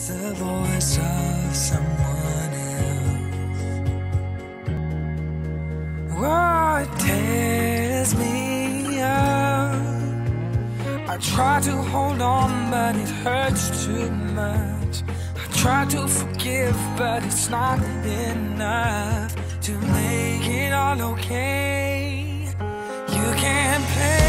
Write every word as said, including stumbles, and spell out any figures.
the voice of someone else. What tears me up? I try to hold on, but it hurts too much. I try to forgive, but it's not enough to make it all okay. You can't play